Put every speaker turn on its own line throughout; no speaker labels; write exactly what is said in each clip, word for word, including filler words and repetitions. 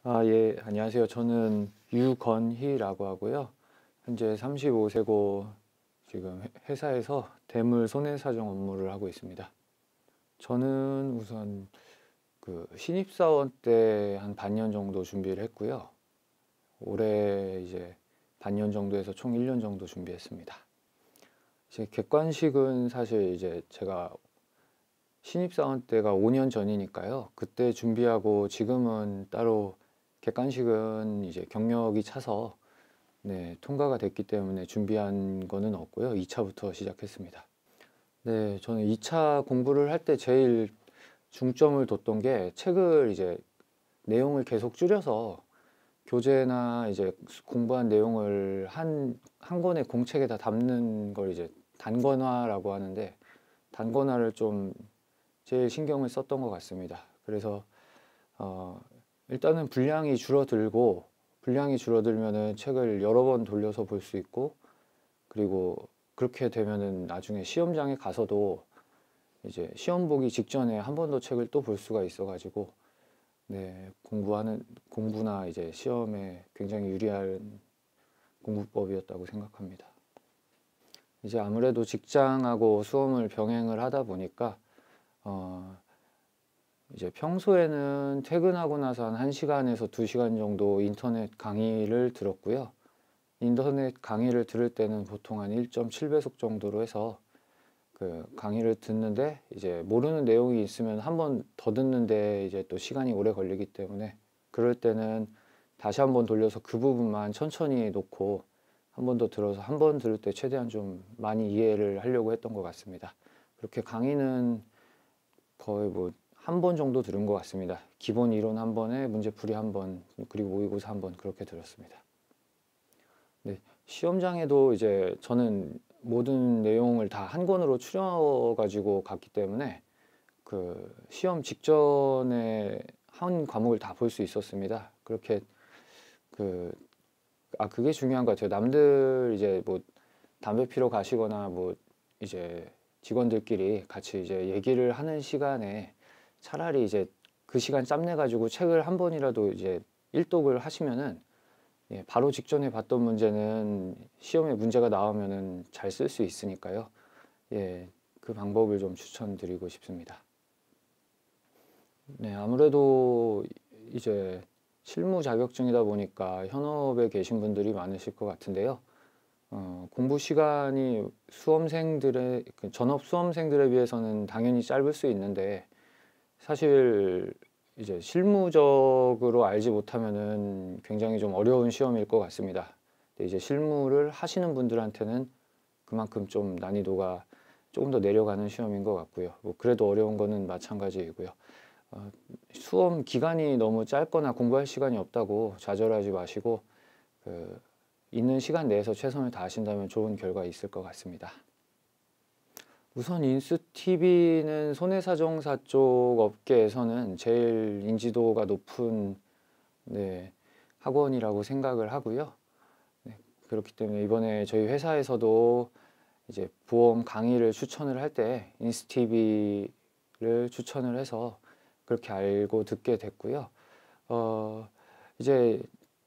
아, 예, 안녕하세요. 저는 유건희라고 하고요. 현재 삼십오 세고 지금 회- 회사에서 대물 손해사정 업무를 하고 있습니다. 저는 우선 그 신입사원 때 한 반년 정도 준비를 했고요. 올해 이제 반년 정도 해서 총 일 년 정도 준비했습니다. 이제 객관식은 사실 이제 제가 신입사원 때가 오 년 전이니까요. 그때 준비하고 지금은 따로 객관식은 이제 경력이 차서 네, 통과가 됐기 때문에 준비한 거는 없고요. 이 차부터 시작했습니다. 네, 저는 이 차 공부를 할 때 제일 중점을 뒀던 게 책을 이제 내용을 계속 줄여서 교재나 이제 공부한 내용을 한, 한 권의 공책에다 담는 걸 이제 단권화라고 하는데 단권화를 좀 제일 신경을 썼던 것 같습니다. 그래서 어, 일단은 분량이 줄어들고 분량이 줄어들면은 책을 여러 번 돌려서 볼 수 있고 그리고 그렇게 되면은 나중에 시험장에 가서도 이제 시험 보기 직전에 한 번 더 책을 또 볼 수가 있어 가지고 네, 공부하는 공부나 이제 시험에 굉장히 유리한 공부법이었다고 생각합니다. 이제 아무래도 직장하고 수험을 병행을 하다 보니까 어, 이제 평소에는 퇴근하고 나서 한 1시간에서 두 시간 정도 인터넷 강의를 들었고요. 인터넷 강의를 들을 때는 보통 한 일 점 칠 배속 정도로 해서 그 강의를 듣는데 이제 모르는 내용이 있으면 한 번 더 듣는데 이제 또 시간이 오래 걸리기 때문에 그럴 때는 다시 한 번 돌려서 그 부분만 천천히 놓고 한 번 더 들어서 한 번 들을 때 최대한 좀 많이 이해를 하려고 했던 것 같습니다. 그렇게 강의는 거의 뭐 한 번 정도 들은 것 같습니다. 기본 이론 한 번에 문제풀이 한 번, 그리고 모의고사 한 번 그렇게 들었습니다. 네, 시험장에도 이제 저는 모든 내용을 다 한 권으로 추려가지고 갔기 때문에 그 시험 직전에 한 과목을 다 볼 수 있었습니다. 그렇게 그, 아, 그게 중요한 것 같아요. 남들 이제 뭐 담배 피러 가시거나 뭐 이제 직원들끼리 같이 이제 얘기를 하는 시간에 차라리 이제 그 시간 짬내 가지고 책을 한 번이라도 이제 일독을 하시면은 예, 바로 직전에 봤던 문제는 시험에 문제가 나오면은 잘 쓸 수 있으니까요. 예, 그 방법을 좀 추천드리고 싶습니다. 네, 아무래도 이제 실무 자격증이다 보니까 현업에 계신 분들이 많으실 것 같은데요. 어, 공부 시간이 수험생들의 그 전업 수험생들에 비해서는 당연히 짧을 수 있는데 사실 이제 실무적으로 알지 못하면은 굉장히 좀 어려운 시험일 것 같습니다. 근데 이제 실무를 하시는 분들한테는 그만큼 좀 난이도가 조금 더 내려가는 시험인 것 같고요. 뭐 그래도 어려운 거는 마찬가지이고요. 어, 수험 기간이 너무 짧거나 공부할 시간이 없다고 좌절하지 마시고 그 있는 시간 내에서 최선을 다하신다면 좋은 결과 있을 것 같습니다. 우선 인스티비는 손해사정사 쪽 업계에서는 제일 인지도가 높은 네, 학원이라고 생각을 하고요. 네, 그렇기 때문에 이번에 저희 회사에서도 이제 보험 강의를 추천을 할 때 인스티비를 추천을 해서 그렇게 알고 듣게 됐고요. 어, 이제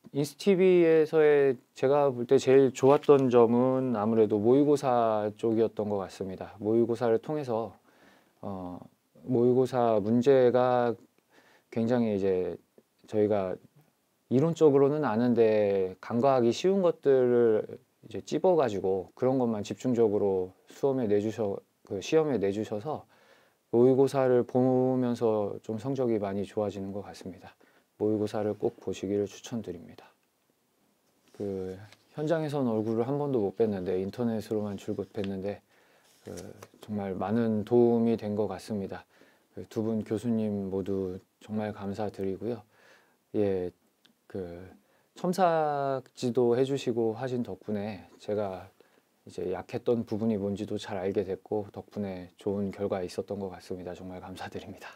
인스티비에서의 제가 볼 때 제일 좋았던 점은 아무래도 모의고사 쪽이었던 것 같습니다. 모의고사를 통해서 어, 모의고사 문제가 굉장히 이제 저희가 이론적으로는 아는데 간과하기 쉬운 것들을 이제 찝어가지고 그런 것만 집중적으로 수험에 내주셔 그 시험에 내주셔서 모의고사를 보면서 좀 성적이 많이 좋아지는 것 같습니다. 모의고사를 꼭 보시기를 추천드립니다. 그 현장에서는 얼굴을 한 번도 못 뵀는데 인터넷으로만 줄곧 뵀는데 그 정말 많은 도움이 된 것 같습니다. 그 두 분 교수님 모두 정말 감사드리고요. 예, 그 첨삭지도 해주시고 하신 덕분에 제가 이제 약했던 부분이 뭔지도 잘 알게 됐고 덕분에 좋은 결과 있었던 것 같습니다. 정말 감사드립니다.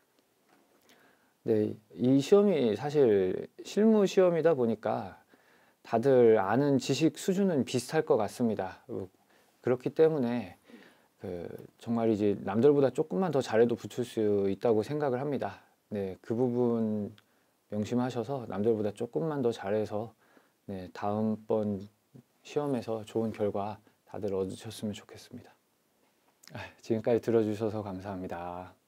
네, 이 시험이 사실 실무 시험이다 보니까 다들 아는 지식 수준은 비슷할 것 같습니다. 어, 그렇기 때문에 그 정말 이제 남들보다 조금만 더 잘해도 붙을 수 있다고 생각을 합니다. 네, 그 부분 명심하셔서 남들보다 조금만 더 잘해서 네, 다음번 시험에서 좋은 결과 다들 얻으셨으면 좋겠습니다. 지금까지 들어주셔서 감사합니다.